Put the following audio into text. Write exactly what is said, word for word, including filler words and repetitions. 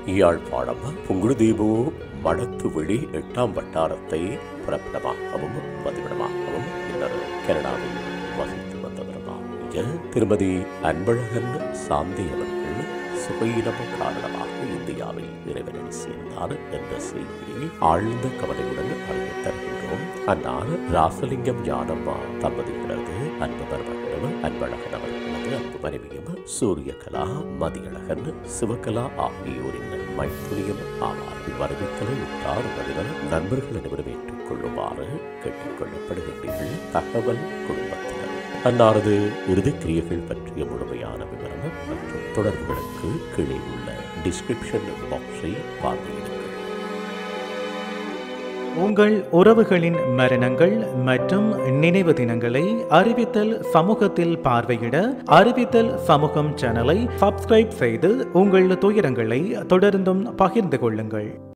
யாழ்ப்பாணம் புங்குடுதீவு மடத்து வெளி எட்டாம் வட்டாரத்தை புறப்படமாகவும் பதிவிடமாகவும் பின்னர் கனடாவில் வசித்து வந்தவர்தான் திருமதி அன்பழகன் சாந்தி அவர்கள் சுகையினம் காரணமாக இந்தியாவில் இறைவனை சேர்ந்தார் என்ற செய்தியை ஆழ்ந்த கவலையுடன் அறிவித் தருகின்றோம். அன்னார் ராசலிங்கம் ஞானம்மா தம்பதிகளது அன்பு மருமகனும் அன்பழகன் அவர்களது அன்பு மனைவியும் சூரியகலா மதியழகன் சிவகலா ஆகியோரின் மைத்துனியும் ஆவார். வரவேற்கலை உற்றார் உறவினர் நண்பர்கள் அனைவரும் ஏற்றுக் கொள்ளுமாறு கேட்டுக் கொள்ளப்படுகின்றீர்கள். தகவல் குடும்பத்தினர் அன்னாரது இறுதிக்கிரியைகள் பற்றிய முழுமையான விவரம் மற்றும் தொடர்புகளுக்கு கீழே உள்ள டிஸ்கிரிப்ஷன் பாக்ஸை பார்வையிடுங்கள். உங்கள் உறவுகளின் மரணங்கள் மற்றும் நினைவு தினங்களை அறிவித்தல் சமூகத்தில் பார்வையிட அறிவித்தல் சமூகம் சேனலை சப்ஸ்கிரைப் செய்து உங்கள் துயரங்களை தொடர்ந்தும் பகிர்ந்து கொள்ளுங்கள்.